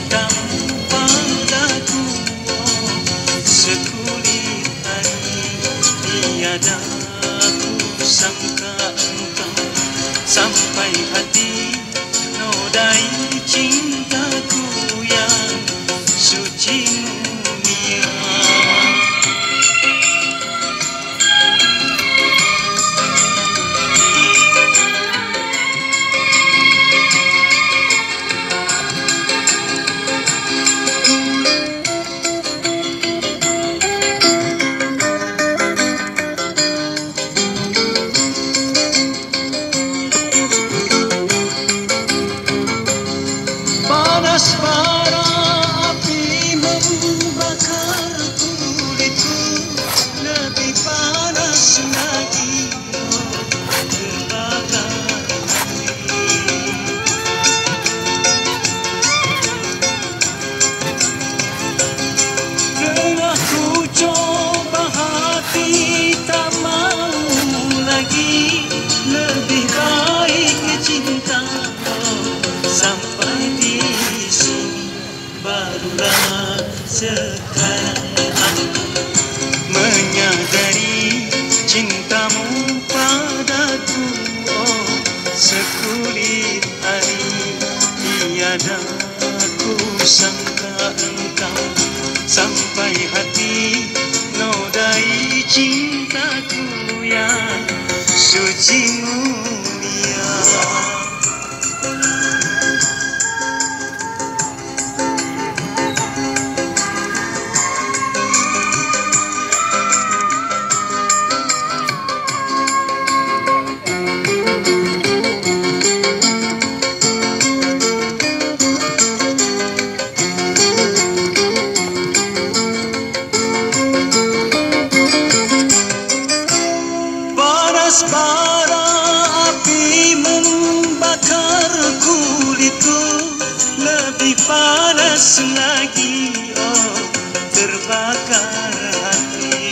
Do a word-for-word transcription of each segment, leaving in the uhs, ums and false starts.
cintamu padaku, oh, sekulit hari tiada ku sangka engkau sampai hati nodai cintaku yang suci mulia. Panas bara api membakar kulitku, lebih panas lagi oh, terbakar hati. Telah ku coba hati tak mau lagi, lebih baik cinta oh, sampai di sini. Barulah sekarang aku menyadari cintamu padaku, oh, sekulit hari tiada ku sangka engkau sampai hati nodai cintaku yang suci mulia. Panas bara api membakar kulitku, lebih panas lagi oh, terbakar hati.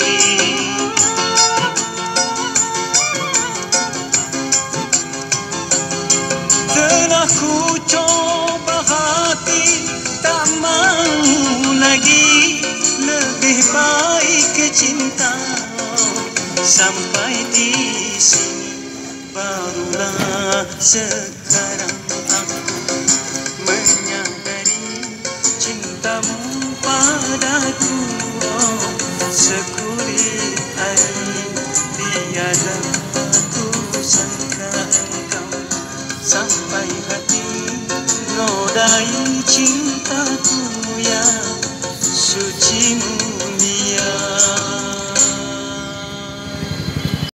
Telah ku coba hati tak mau lagi, lebih baik cinta oh, sampai di sini. Barulah sekarang aku menyadari cintamu padaku, oh, sekulit hari tiada ku sangka engkau sampai hati nodai cintaku yang suci mulia.